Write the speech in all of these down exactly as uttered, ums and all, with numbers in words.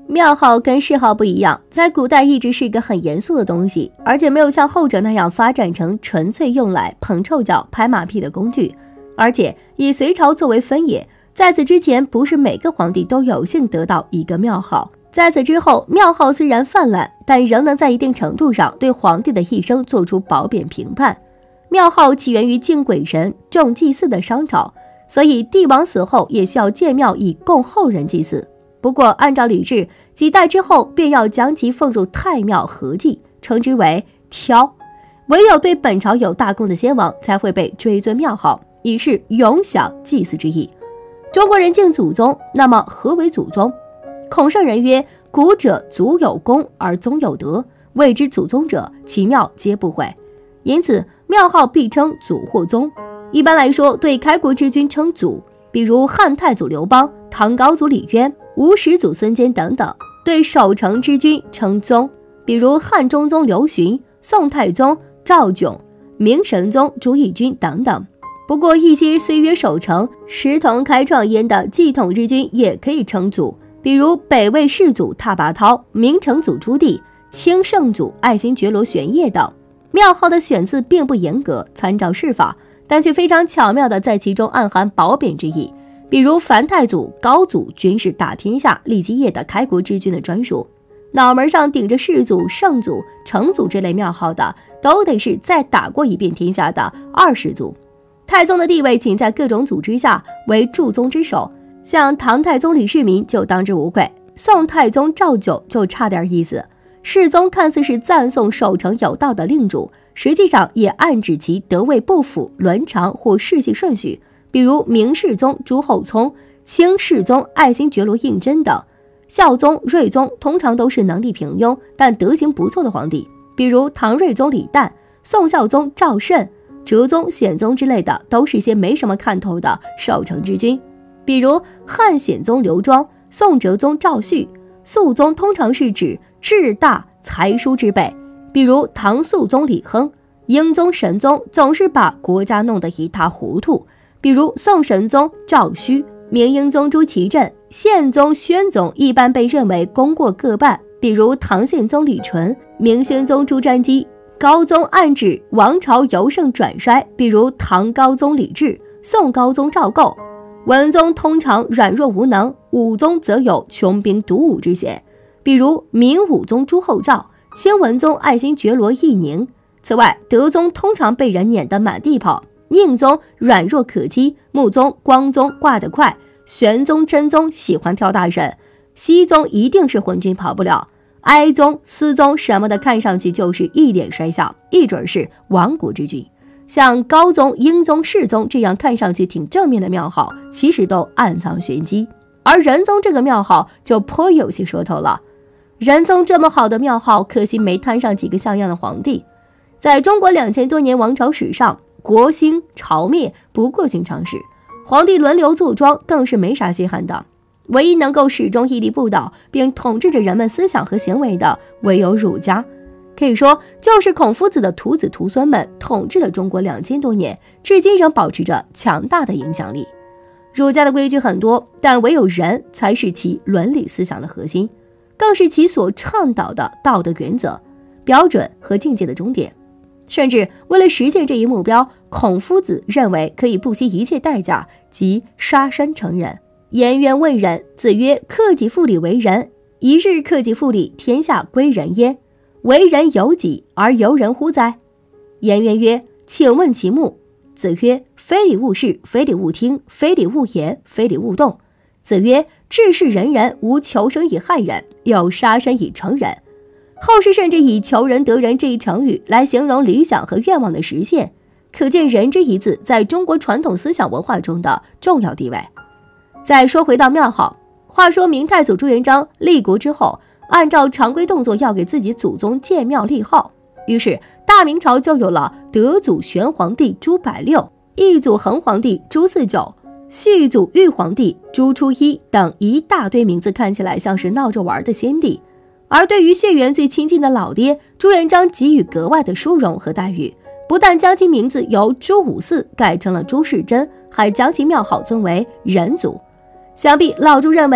庙号跟谥号不一样，在古代一直是一个很严肃的东西，而且没有像后者那样发展成纯粹用来捧臭脚、拍马屁的工具。而且以隋朝作为分野，在此之前不是每个皇帝都有幸得到一个庙号。在此之后，庙号虽然泛滥，但仍能在一定程度上对皇帝的一生做出褒贬评判。庙号起源于敬鬼神、重祭祀的商朝，所以帝王死后也需要建庙以供后人祭祀。不过按照礼制，几代之后便要将其奉入太庙合祭，称之为挑。唯有对本朝有大功的先王才会被追尊庙号，以示永享祭祀之意。中国人敬祖宗，那么何为祖宗？孔圣人曰：古者祖有功而宗有德，谓之祖宗者，其庙皆不毁。因此庙号必称祖或宗。一般来说，对开国之君称祖，比如汉太祖刘邦、唐高祖李渊、吴始祖孙坚等等；对守成之君称宗，比如汉中宗刘询、宋太宗赵炯、明神宗朱翊钧等等。不过一些虽曰守成，实同开创焉的继统之君也可以称祖，比如北魏世祖拓跋焘、明成祖朱棣、清圣祖爱新觉罗玄烨等。庙号的选字并不严格，参照世法，但却非常巧妙地在其中暗含褒贬之意。比如樊太祖、高祖均是打天下、立基业的开国之君的专属，脑门上顶着世祖、圣祖、成祖这类庙号的，都得是再打过一遍天下的二世祖。太宗的地位仅在各种祖之下，为柱宗之首，像唐太宗李世民就当之无愧，宋太宗赵炯就差点意思。世宗看似是赞颂守成有道的令主，实际上也暗指其德位不符、伦常或世系顺序，比如明世宗朱厚熜、清世宗爱新觉罗胤禛等。孝宗、睿宗通常都是能力平庸但德行不错的皇帝，比如唐睿宗李旦、宋孝宗赵慎、哲宗显宗之类的，都是些没什么看头的守成之君。比如汉显宗刘庄、宋哲宗赵煦、肃宗通常是指志大才疏之辈，比如唐肃宗李亨。英宗神宗总是把国家弄得一塌糊涂，比如宋神宗赵顼、明英宗朱祁镇、宪宗宣宗一般被认为功过各半，比如唐宪宗李纯、明宣宗朱瞻基。高宗暗指王朝由盛转衰，比如唐高宗李治、宋高宗赵构。文宗通常软弱无能，武宗则有穷兵黩武之嫌，比如明武宗朱厚照、清文宗爱新觉罗奕宁。此外，德宗通常被人撵得满地跑，宁宗软弱可欺，穆宗、光宗挂得快，玄宗、真宗喜欢挑大神，熹宗一定是昏君跑不了，哀宗、思宗什么的看上去就是一脸衰相，一准是亡国之君。像高宗、英宗、世宗这样看上去挺正面的庙号，其实都暗藏玄机。而仁宗这个庙号就颇有些说头了。仁宗这么好的庙号，可惜没摊上几个像样的皇帝。在中国两千多年王朝史上，国兴朝灭不过寻常事，皇帝轮流坐庄更是没啥稀罕的。唯一能够始终屹立不倒并统治着人们思想和行为的，唯有儒家。可以说，就是孔夫子的徒子徒孙们统治了中国两千多年，至今仍保持着强大的影响力。儒家的规矩很多，但唯有仁才是其伦理思想的核心，更是其所倡导的道德原则、标准和境界的终点。甚至为了实现这一目标，孔夫子认为可以不惜一切代价，即杀身成仁。颜渊问仁，子曰：克己复礼为仁，一日克己复礼，天下归仁焉。为人由己而由人乎哉？颜渊曰：请问其目。子曰：非礼勿视，非礼勿听，非礼勿言，非礼勿动。子曰：治世仁人，无求生以害人，有杀身以成仁。后世甚至以求仁得仁这一成语来形容理想和愿望的实现，可见仁这一字在中国传统思想文化中的重要地位。再说回到庙号，话说明太祖朱元璋立国之后，按照常规动作要给自己祖宗建庙立号，于是大明朝就有了德祖玄皇帝朱百六、义祖恒皇帝朱四九、续祖玉皇帝朱初一等一大堆名字看起来像是闹着玩的先帝。而对于血缘最亲近的老爹，朱元璋给予格外的殊荣和待遇，不但将其名字由朱五四改成了朱世贞，还将其庙号尊为仁祖。想必老朱认为朱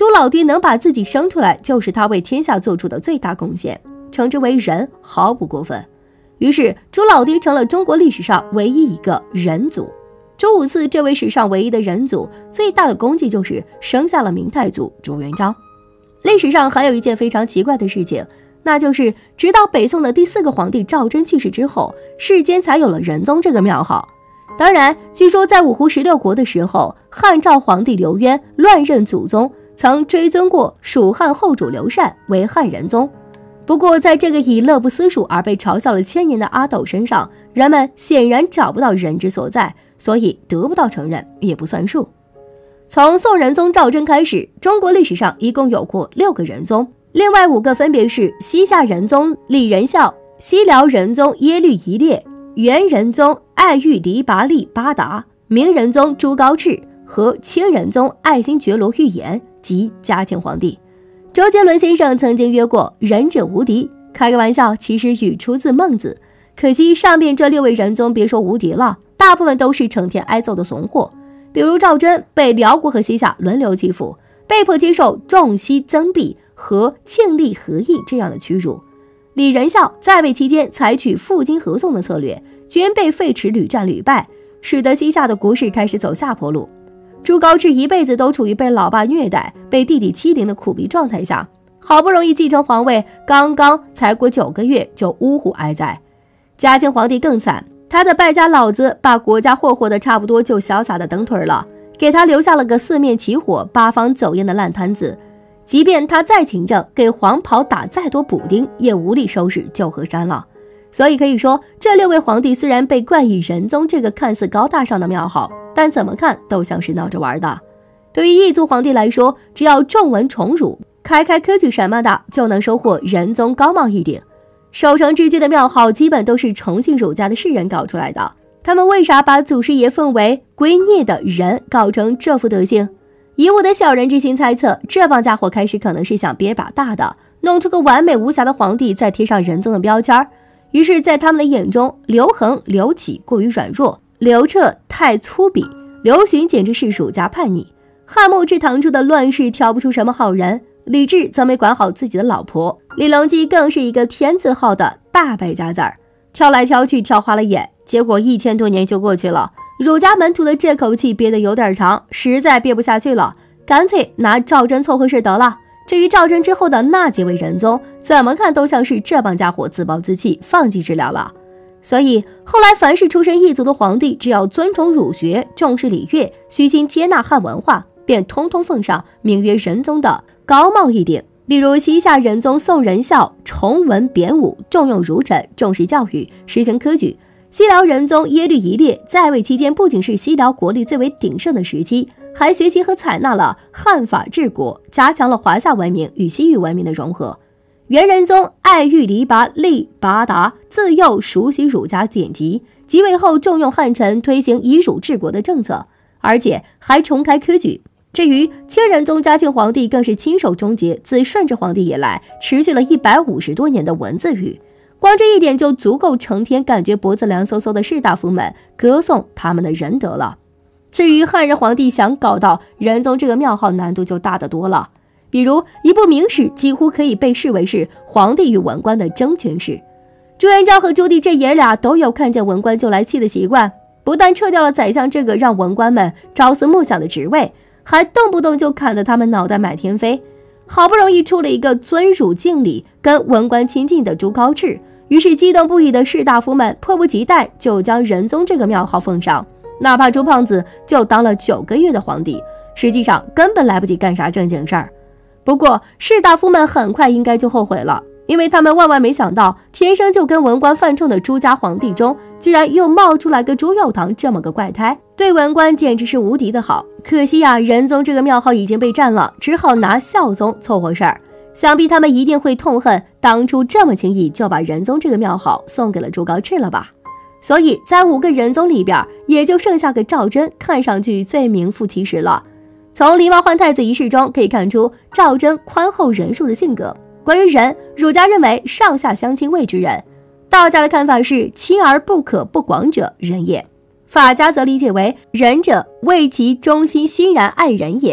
朱老爹能把自己生出来，就是他为天下做出的最大贡献，称之为仁毫不过分。于是朱老爹成了中国历史上唯一一个仁祖。朱五四这位史上唯一的仁祖，最大的功绩就是生下了明太祖朱元璋。历史上还有一件非常奇怪的事情，那就是直到北宋的第四个皇帝赵祯去世之后，世间才有了仁宗这个庙号。当然，据说在五胡十六国的时候，汉赵皇帝刘渊乱认祖宗，曾追尊过蜀汉后主刘禅为汉仁宗。不过在这个以乐不思蜀而被嘲笑了千年的阿斗身上，人们显然找不到仁之所在，所以得不到承认也不算数。从宋仁宗赵祯开始，中国历史上一共有过六个仁宗，另外五个分别是西夏仁宗李仁孝、西辽仁宗耶律夷烈、元仁宗爱育黎拔利八达、明仁宗朱高炽和清仁宗爱新觉罗玉颜及嘉庆皇帝。周杰伦先生曾经约过仁者无敌，开个玩笑，其实语出自孟子。可惜上面这六位仁宗别说无敌了，大部分都是成天挨揍的怂货。比如赵祯被辽国和西夏轮流欺负，被迫接受重西增币和庆历和议这样的屈辱。李仁孝在位期间采取负荆合宋的策略，军备废弛，屡战屡败，使得西夏的国势开始走下坡路。朱高炽一辈子都处于被老爸虐待、被弟弟欺凌的苦逼状态下，好不容易继承皇位，刚刚才过九个月就呜呼哀哉。嘉庆皇帝更惨，他的败家老子把国家霍霍的差不多就潇洒的蹬腿了，给他留下了个四面起火、八方走烟的烂摊子。即便他再勤政，给黄袍打再多补丁，也无力收拾旧河山了。所以可以说，这六位皇帝虽然被冠以仁宗这个看似高大上的庙号，但怎么看都像是闹着玩的。对于异族皇帝来说，只要重文重儒，开开科举什么的，就能收获仁宗高帽一顶。守成之君的庙号基本都是崇信儒家的士人搞出来的，他们为啥把祖师爷奉为圭臬的人搞成这副德行？以我的小人之心猜测，这帮家伙开始可能是想憋把大的，弄出个完美无瑕的皇帝，再贴上仁宗的标签。于是在他们的眼中，刘恒、刘启过于软弱，刘彻太粗鄙，刘询简直是儒家叛逆，汉末至唐初的乱世挑不出什么好人，李治则没管好自己的老婆，李隆基更是一个天字号的大败家子儿，挑来挑去挑花了眼，结果一千多年就过去了，儒家门徒的这口气憋得有点长，实在憋不下去了，干脆拿赵祯凑合事得了。至于赵祯之后的那几位仁宗，怎么看都像是这帮家伙自暴自弃，放弃治疗了。所以后来凡是出身异族的皇帝，只要尊崇儒学，重视礼乐，虚心接纳汉文化，便通通奉上名曰仁宗的高帽一顶。例如西夏仁宗宋仁孝崇文贬武，重用儒臣，重视教育，实行科举。西辽仁宗耶律夷烈在位期间，不仅是西辽国力最为鼎盛的时期，还学习和采纳了汉法治国，加强了华夏文明与西域文明的融合。元仁宗爱育黎拔利拔达自幼熟悉儒家典籍，即位后重用汉臣，推行以儒治国的政策，而且还重开科举。至于清仁宗嘉庆皇帝，更是亲手终结自顺治皇帝以来持续了一百五十多年的文字狱，光这一点就足够成天感觉脖子凉飕飕的士大夫们歌颂他们的仁德了。至于汉人皇帝想搞到仁宗这个庙号，难度就大得多了。比如一部明史几乎可以被视为是皇帝与文官的争权史，朱元璋和朱棣这爷俩都有看见文官就来气的习惯，不但撤掉了宰相这个让文官们朝思暮想的职位，还动不动就砍得他们脑袋满天飞。好不容易出了一个尊儒敬礼、跟文官亲近的朱高炽，于是激动不已的士大夫们迫不及待就将仁宗这个庙号奉上，哪怕朱胖子就当了九个月的皇帝，实际上根本来不及干啥正经事儿。不过士大夫们很快应该就后悔了，因为他们万万没想到，天生就跟文官犯冲的朱家皇帝中，居然又冒出来个朱佑樘这么个怪胎，对文官简直是无敌的好。可惜呀、啊，仁宗这个庙号已经被占了，只好拿孝宗凑合事儿。想必他们一定会痛恨当初这么轻易就把仁宗这个庙号送给了朱高炽了吧。所以在五个仁宗里边，也就剩下个赵祯看上去最名副其实了。从狸猫换太子一事中可以看出赵祯宽厚仁恕的性格。关于仁，儒家认为上下相亲谓之仁，道家的看法是亲而不可不广者仁也，法家则理解为仁者为其忠心欣然爱人也，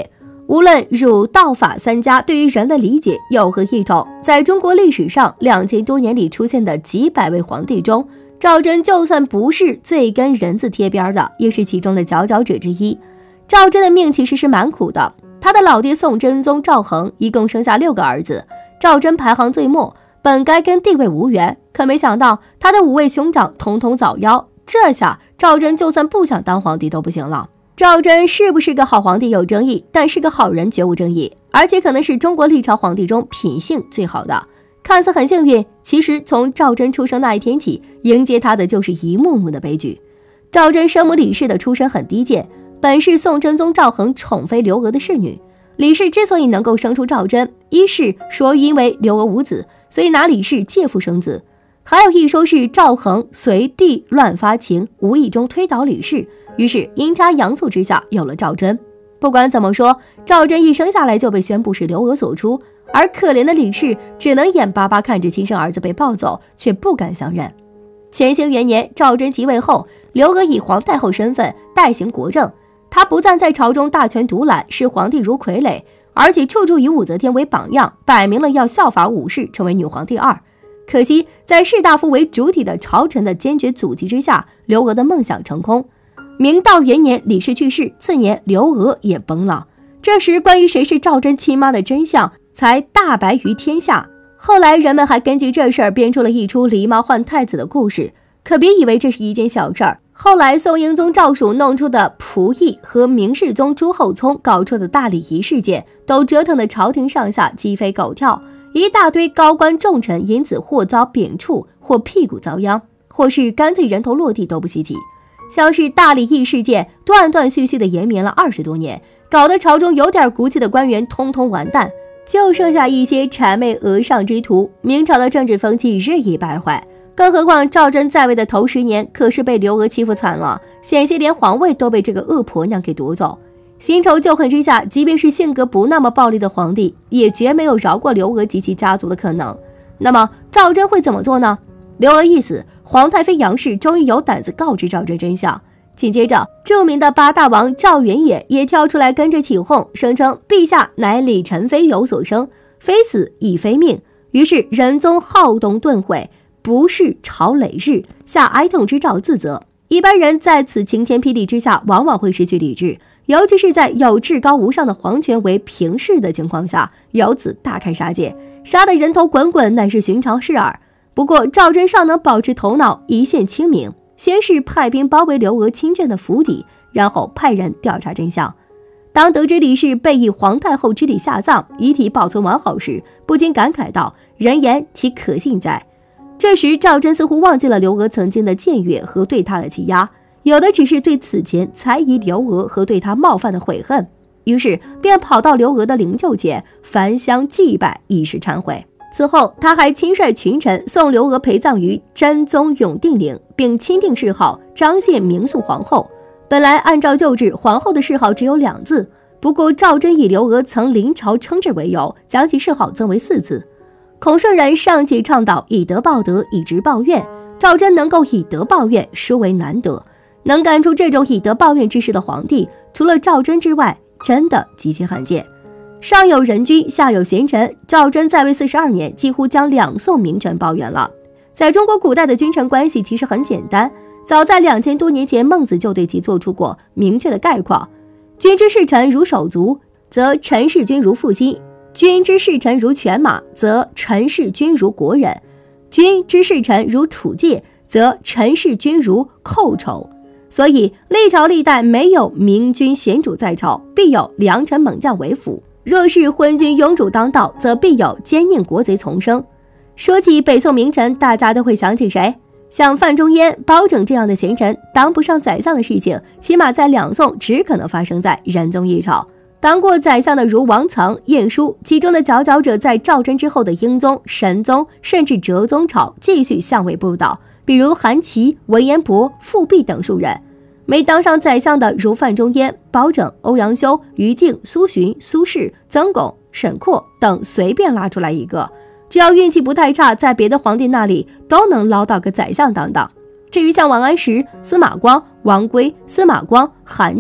无论儒道法三家对于人的理解有何异同，在中国历史上两千多年里出现的几百位皇帝中，赵祯就算不是最跟人字贴边的，也是其中的佼佼者之一。赵祯的命其实是蛮苦的，他的老爹宋真宗赵恒一共生下六个儿子，赵祯排行最末，本该跟地位无缘，可没想到他的五位兄长统统早夭，这下赵祯就算不想当皇帝都不行了。赵祯是不是个好皇帝有争议，但是个好人绝无争议，而且可能是中国历朝皇帝中品性最好的。看似很幸运，其实从赵祯出生那一天起，迎接他的就是一幕幕的悲剧。赵祯生母李氏的出身很低贱，本是宋真宗赵恒宠妃刘娥的侍女。李氏之所以能够生出赵祯，一是说因为刘娥无子，所以拿李氏借腹生子，还有一说是赵恒随地乱发情，无意中推倒李氏，于是阴差阳错之下有了赵祯。不管怎么说，赵祯一生下来就被宣布是刘娥所出，而可怜的李氏只能眼巴巴看着亲生儿子被抱走，却不敢相认。乾兴元年，赵祯即位后，刘娥以皇太后身份代行国政，她不但在朝中大权独揽，视皇帝如傀儡，而且处处以武则天为榜样，摆明了要效法武氏，成为女皇第二。可惜在士大夫为主体的朝臣的坚决阻击之下，刘娥的梦想成空。明道元年，李氏去世，次年刘娥也崩了。这时关于谁是赵祯亲妈的真相才大白于天下。后来人们还根据这事儿编出了一出狸猫换太子的故事，可别以为这是一件小事儿。后来宋英宗赵曙弄出的仆役和明世宗朱厚熜搞出的大礼仪事件，都折腾得朝廷上下鸡飞狗跳，一大堆高官重臣因此或遭贬黜，或屁股遭殃，或是干脆人头落地都不稀奇。像是大礼议事件断断续续的延绵了二十多年，搞得朝中有点骨气的官员通通完蛋，就剩下一些谄媚额上之徒。明朝的政治风气日益败坏，更何况赵祯在位的头十年可是被刘娥欺负惨了，险些连皇位都被这个恶婆娘给夺走。新仇旧恨之下，即便是性格不那么暴力的皇帝，也绝没有饶过刘娥及其家族的可能。那么赵祯会怎么做呢？刘娥一死，皇太妃杨氏终于有胆子告知赵祯真相。紧接着，著名的八大王赵元也也跳出来跟着起哄，声称陛下乃李宸妃有所生，非死亦非命。于是仁宗好动顿悔，不是朝累日，下哀痛之诏自责。一般人在此晴天霹雳之下，往往会失去理智，尤其是在有至高无上的皇权为平视的情况下，由此大开杀戒，杀得人头滚滚，乃是寻常事耳。不过赵祯尚能保持头脑一线清明，先是派兵包围刘娥亲眷的府邸，然后派人调查真相。当得知李氏被以皇太后之礼下葬，遗体保存完好时，不禁感慨道：人言其可信哉？这时赵祯似乎忘记了刘娥曾经的僭越和对他的欺压，有的只是对此前猜疑刘娥和对他冒犯的悔恨，于是便跑到刘娥的灵柩前焚香祭拜，以示忏悔。此后他还亲率群臣送刘娥陪葬于真宗永定陵，并钦定谥号彰献明肃皇后。本来按照旧制，皇后的谥号只有两字，不过赵祯以刘娥曾临朝称制为由，将其谥号增为四字。孔圣人尚且倡导以德报德，以直报怨，赵祯能够以德报怨，殊为难得。能干出这种以德报怨之事的皇帝，除了赵祯之外，真的极其罕见。上有仁君，下有贤臣，赵祯在位四十二年，几乎将两宋名臣抱怨了。在中国古代的君臣关系其实很简单，早在两千多年前，孟子就对其做出过明确的概括：君之视臣如手足，则臣视君如父心；君之视臣如犬马，则臣视君如国人；君之视臣如土芥，则臣视君如寇仇。所以历朝历代没有明君贤主在朝，必有良臣猛将为辅；若是昏君庸主当道，则必有奸佞国贼丛生。说起北宋名臣，大家都会想起谁？像范仲淹、包拯这样的贤臣，当不上宰相的事情，起码在两宋只可能发生在仁宗一朝。当过宰相的如王藏、晏殊，其中的佼佼者在赵祯之后的英宗、神宗，甚至哲宗朝继续相位不倒，比如韩琦、文彦博、富弼等数人。没当上宰相的如范仲淹、包拯、欧阳修、于禁、苏洵、苏轼、曾巩、沈括等，随便拉出来一个，只要运气不太差，在别的皇帝那里都能捞到个宰相当当。至于像王安石、司马光、王圭、司马光、韩绛、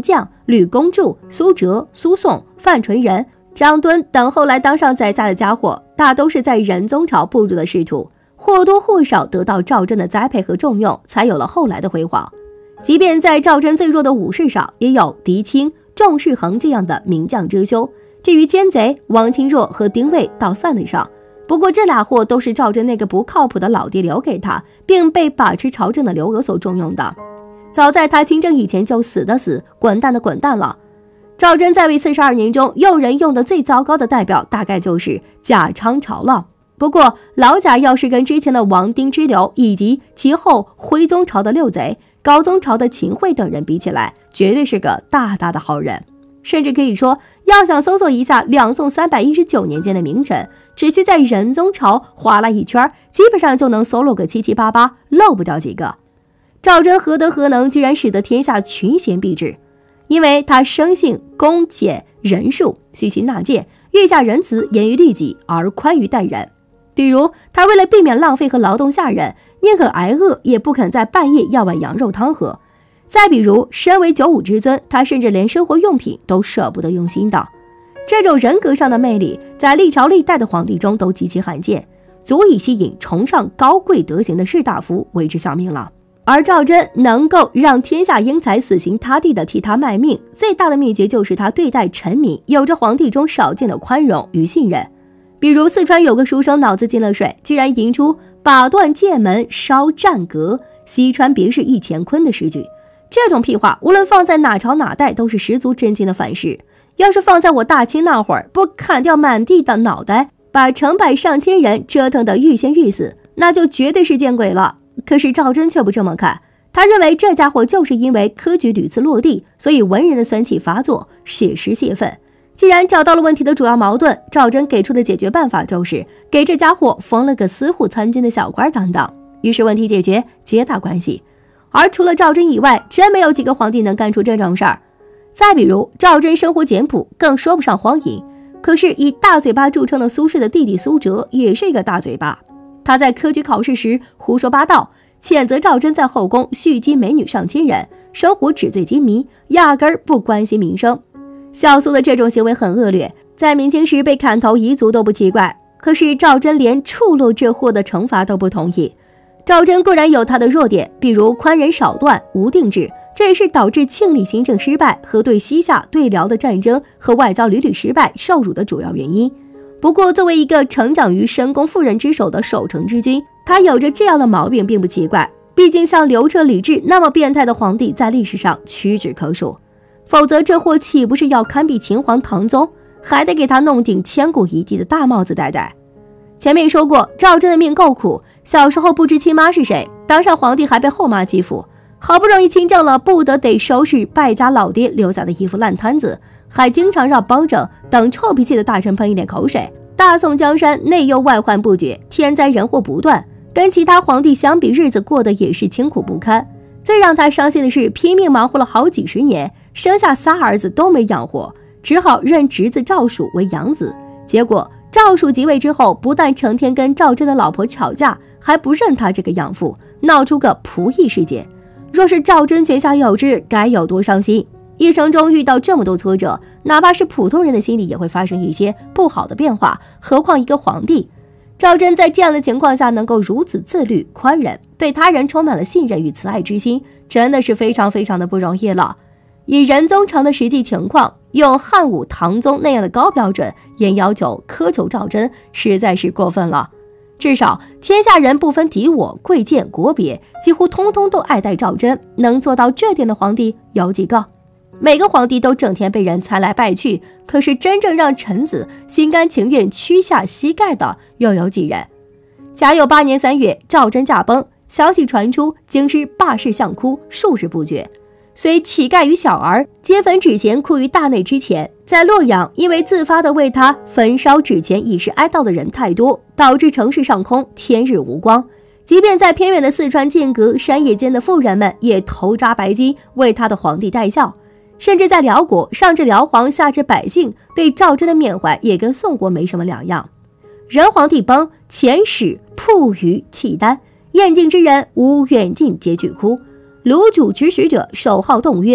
吕公著、苏辙、苏颂、范纯仁、张敦等后来当上宰相的家伙，大都是在仁宗朝步入的仕途，或多或少得到赵祯的栽培和重用，才有了后来的辉煌。即便在赵祯最弱的武士上，也有狄青、仲士衡这样的名将遮羞。至于奸贼，王钦若和丁谓倒算得上，不过这俩货都是赵祯那个不靠谱的老爹留给他，并被把持朝政的刘娥所重用的。早在他亲政以前就死的死，滚蛋的滚蛋了。赵祯在位四十二年中，用人用的最糟糕的代表大概就是贾昌朝了。不过老贾要是跟之前的王丁之流以及其后徽宗朝的六贼、高宗朝的秦桧等人比起来，绝对是个大大的好人。甚至可以说，要想搜索一下两宋三百一十九年间的名臣，只需在仁宗朝划拉一圈，基本上就能搜罗个七七八八，漏不掉几个。赵祯何德何能，居然使得天下群贤毕至？因为他生性恭俭仁恕，虚心纳谏，月下仁慈，严于律己，而宽于待人。比如他为了避免浪费和劳动下人，宁可挨饿也不肯在半夜要碗羊肉汤喝。再比如身为九五之尊，他甚至连生活用品都舍不得用心的。这种人格上的魅力在历朝历代的皇帝中都极其罕见，足以吸引崇尚高贵德行的士大夫为之效命了。而赵祯能够让天下英才死心塌地的替他卖命，最大的秘诀就是他对待臣民有着皇帝中少见的宽容与信任。比如四川有个书生脑子进了水，居然吟出把断剑门烧战阁，西川别是一乾坤的诗句。这种屁话无论放在哪朝哪代都是十足震惊的反噬，要是放在我大清那会儿，不砍掉满地的脑袋，把成百上千人折腾得欲仙欲死，那就绝对是见鬼了。可是赵祯却不这么看，他认为这家伙就是因为科举屡次落地，所以文人的酸气发作，血实泄愤。既然找到了问题的主要矛盾，赵祯给出的解决办法就是给这家伙封了个司户参军的小官当当，于是问题解决，皆大欢喜。而除了赵祯以外，真没有几个皇帝能干出这种事儿。再比如赵祯生活简朴，更说不上荒淫，可是以大嘴巴著称的苏轼的弟弟苏辙也是一个大嘴巴。他在科举考试时胡说八道，谴责赵祯在后宫蓄积美女上千人，生活纸醉金迷，压根儿不关心民生。小苏的这种行为很恶劣，在明清时被砍头彝族都不奇怪，可是赵祯连触怒这货的惩罚都不同意。赵祯固然有他的弱点，比如宽仁少断、无定制，这也是导致庆历新政失败和对西夏、对辽的战争和外交屡屡失败受辱的主要原因。不过作为一个成长于深宫妇人之手的守成之君，他有着这样的毛病并不奇怪，毕竟像刘彻、李治那么变态的皇帝在历史上屈指可数，否则这货岂不是要堪比秦皇唐宗，还得给他弄顶千古一帝的大帽子戴戴。前面说过，赵祯的命够苦，小时候不知亲妈是谁，当上皇帝还被后妈欺负，好不容易亲政了，不得得收拾败家老爹留下的一副烂摊子，还经常让帮整等臭脾气的大臣喷一脸口水。大宋江山内忧外患不绝，天灾人祸不断，跟其他皇帝相比，日子过得也是清苦不堪。最让他伤心的是，拼命忙活了好几十年，生下仨儿子都没养活，只好认侄子赵曙为养子。结果赵曙即位之后，不但成天跟赵祯的老婆吵架，还不认他这个养父，闹出个仆役事件。若是赵祯泉下有知，该有多伤心。一生中遇到这么多挫折，哪怕是普通人的心里也会发生一些不好的变化，何况一个皇帝。赵祯在这样的情况下能够如此自律宽仁，对他人充满了信任与慈爱之心，真的是非常非常的不容易了。以仁宗朝的实际情况，用汉武唐宗那样的高标准也要求苛求赵祯，实在是过分了。至少天下人不分敌我贵贱国别，几乎通通都爱戴赵祯，能做到这点的皇帝有几个？每个皇帝都整天被人猜来拜去，可是真正让臣子心甘情愿屈下膝盖的又有几人？甲酉八年三月，赵祯驾崩，消息传出，京师罢市相哭，数日不绝。虽乞丐与小儿皆焚纸钱哭于大内之前，在洛阳因为自发的为他焚烧纸钱以示哀悼的人太多，导致城市上空天日无光。即便在偏远的四川剑阁山野间的妇人们也头扎白巾为他的皇帝戴孝，甚至在辽国，上至辽皇下至百姓，对赵祯的缅怀也跟宋国没什么两样。仁皇帝崩，遣使曝于契丹，燕境之人无远近皆俱哭。卢主指使者守号动曰：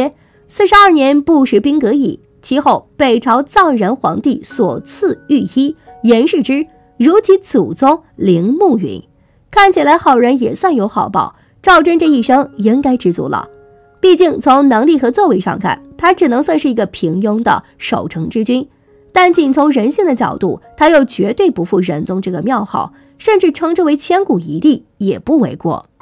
四十二年不食兵革矣。其后北朝藏人皇帝所赐御医，严视之，如其祖宗铃木云。看起来好人也算有好报，赵祯这一生应该知足了。毕竟从能力和作为上看，他只能算是一个平庸的守城之君，但仅从人性的角度，他又绝对不负仁宗这个庙号，甚至称之为千古一帝也不为过。